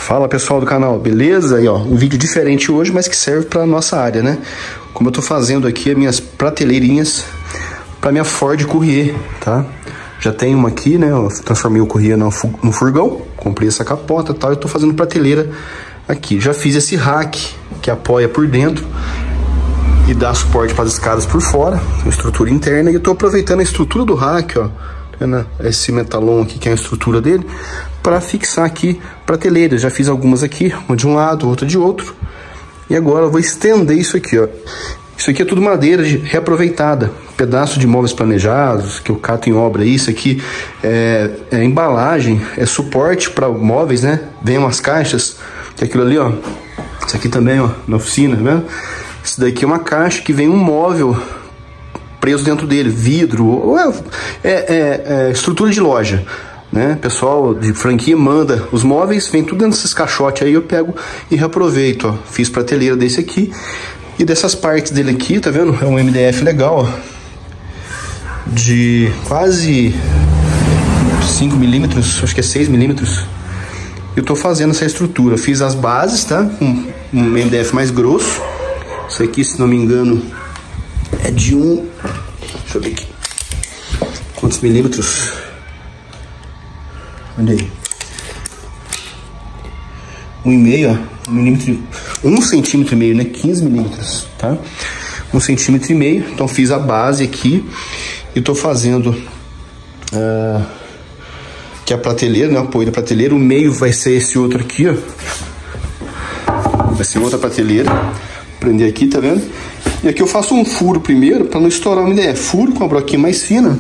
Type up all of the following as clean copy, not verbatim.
Fala pessoal do canal, beleza? Aí ó, um vídeo diferente hoje, mas que serve para nossa área, né? Como eu tô fazendo aqui as minhas prateleirinhas para minha Ford Courier, tá? Já tem uma aqui, né? Eu transformei o Courier no furgão, comprei essa capota e tal, eu tô fazendo prateleira aqui. Já fiz esse rack que apoia por dentro e dá suporte para as escadas por fora, uma estrutura interna, e eu tô aproveitando a estrutura do rack, ó, esse metalon aqui que é a estrutura dele, para fixar aqui prateleiras. Já fiz algumas aqui, uma de um lado, outra de outro, e agora eu vou estender isso aqui, ó. Isso aqui é tudo madeira reaproveitada, pedaço de móveis planejados que eu cato em obra. Isso aqui é embalagem, é suporte para móveis, né? Vem umas caixas, que é aquilo ali, ó. Isso aqui também, ó, na oficina, tá vendo? Isso daqui é uma caixa que vem um móvel preso dentro dele, vidro, estrutura de loja, né? Pessoal de franquia manda os móveis, vem tudo dentro desses caixotes aí, eu pego e reaproveito, ó. Fiz prateleira desse aqui e dessas partes dele aqui, tá vendo? É um MDF legal, ó, de quase 5 milímetros, acho que é 6 milímetros. Eu tô fazendo essa estrutura, fiz as bases, tá? Com um MDF mais grosso. Isso aqui, se não me engano, é de deixa eu ver aqui, quantos milímetros? Olha aí, 1,5, ó, 1,5 centímetro, né? 15 milímetros, tá? 1,5 centímetro. Então fiz a base aqui e tô fazendo que é a prateleira, né? O apoio da prateleira. O meio vai ser esse outro aqui, ó. Vai ser outra prateleira. Prender aqui, tá vendo? E aqui eu faço um furo primeiro para não estourar uma ideia. Furo com a broquinha mais fina.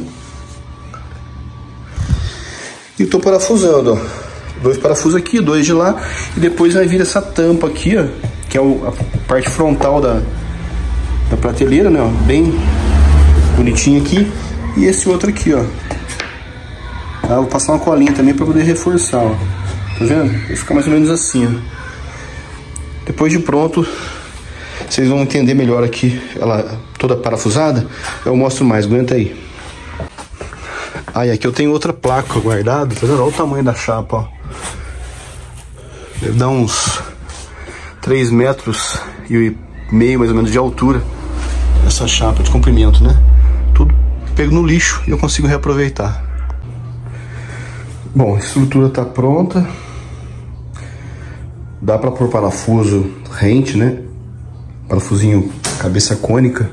E tô parafusando, ó. 2 parafusos aqui, 2 de lá. E depois vai vir essa tampa aqui, ó, que é a parte frontal da prateleira, né? Ó, bem bonitinho aqui. E esse outro aqui, ó. Tá? Vou passar uma colinha também para poder reforçar, ó. Tá vendo? Vai ficar mais ou menos assim, ó. Depois de pronto, vocês vão entender melhor aqui, ela toda parafusada, eu mostro mais, aguenta aí. Aí aqui eu tenho outra placa guardada, tá vendo? Olha o tamanho da chapa, ó. Deve dar uns 3,5 metros mais ou menos de altura, essa chapa de comprimento, né? Tudo pego no lixo e eu consigo reaproveitar. Bom, a estrutura tá pronta. Dá pra pôr parafuso rente, né? Parafusinho cabeça cônica,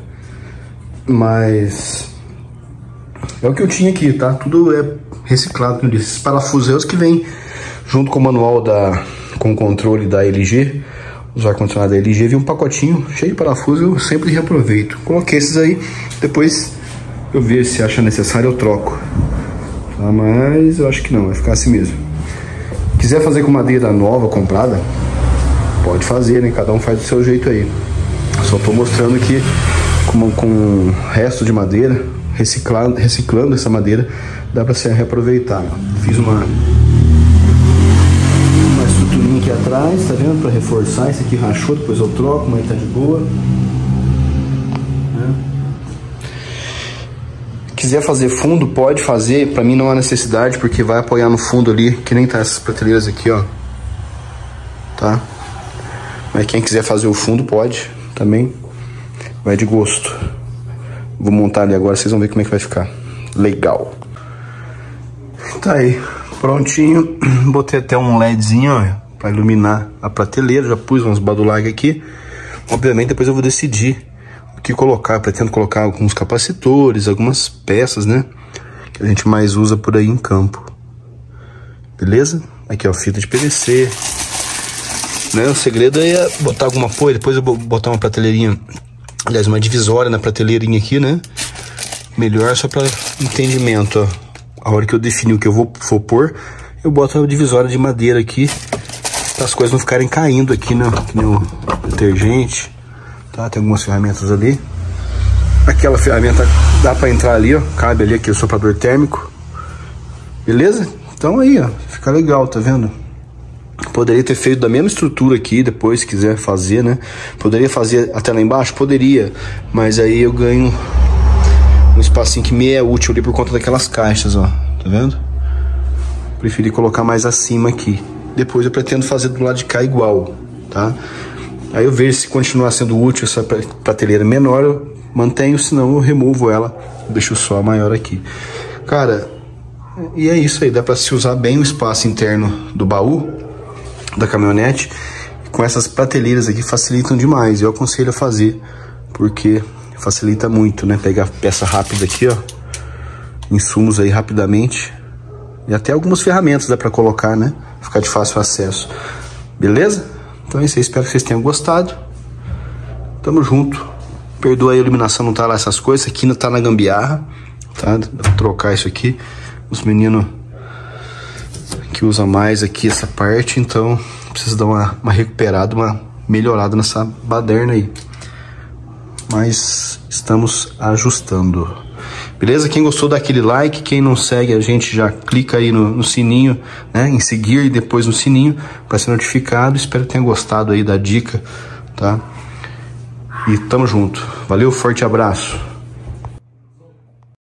mas é o que eu tinha aqui, tá? Tudo é reciclado, como eu disse. Esses parafusos que vem junto com o manual com o controle da LG, os ar-condicionado da LG, vem um pacotinho cheio de parafuso, eu sempre reaproveito. Coloquei esses aí, depois eu vejo se acha necessário, eu troco. Tá? Mas eu acho que não, vai ficar assim mesmo. Quiser fazer com madeira nova, comprada, pode fazer, né? Cada um faz do seu jeito aí. Só tô mostrando que com o resto de madeira, reciclando essa madeira, dá pra se reaproveitar. Fiz uma estruturinha aqui atrás, tá vendo? Pra reforçar. Esse aqui rachou, depois eu troco, mas tá de boa. Quiser fazer fundo, pode fazer. Pra mim não há necessidade, porque vai apoiar no fundo ali, que nem tá essas prateleiras aqui, ó. Tá? Mas quem quiser fazer o fundo pode também, vai de gosto. Vou montar ali agora, vocês vão ver como é que vai ficar. Legal. Tá aí, prontinho. Botei até um LEDzinho, ó, pra iluminar a prateleira. Já pus uns badulag aqui. Obviamente depois eu vou decidir o que colocar. Pretendo colocar alguns capacitores, algumas peças, né, que a gente mais usa por aí em campo. Beleza? Aqui, ó, fita de PVC. Né, o segredo é botar alguma apoio. Depois eu vou botar uma prateleirinha, aliás, uma divisória na prateleirinha aqui, né? Melhor só para entendimento, ó. A hora que eu definir o que eu vou pôr, eu boto a divisória de madeira aqui, para as coisas não ficarem caindo aqui, né? No detergente, tá? Tem algumas ferramentas ali. Aquela ferramenta dá para entrar ali, ó. Cabe ali aqui o soprador térmico. Beleza? Então aí, ó, fica legal, tá vendo? Poderia ter feito da mesma estrutura aqui, depois se quiser fazer, né? Poderia fazer até lá embaixo? Poderia, mas aí eu ganho um espacinho que me é útil ali por conta daquelas caixas, ó. Tá vendo? Preferi colocar mais acima aqui. depois eu pretendo fazer do lado de cá igual, tá? Aí eu vejo se continuar sendo útil essa prateleira menor, eu mantenho, senão eu removo ela, deixo só a maior aqui. Cara, e é isso aí, dá para se usar bem o espaço interno do baú da caminhonete. Com essas prateleiras aqui facilitam demais, eu aconselho a fazer, porque facilita muito, né? Pegar peça rápida aqui, ó, insumos aí rapidamente, e até algumas ferramentas dá para colocar, né? Ficar de fácil acesso, beleza? Então é isso aí, espero que vocês tenham gostado. Tamo junto. Perdoa aí, a iluminação não tá lá essas coisas, aqui não tá na gambiarra, tá? Vou trocar isso aqui. Os meninos que usam mais aqui essa parte, então precisa dar uma recuperada, uma melhorada nessa baderna aí. Mas estamos ajustando. Beleza? Quem gostou, dá aquele like. Quem não segue a gente, já clica aí no sininho, né? Em seguir e depois no sininho para ser notificado. Espero que tenha gostado aí da dica, tá? E tamo junto. Valeu, forte abraço.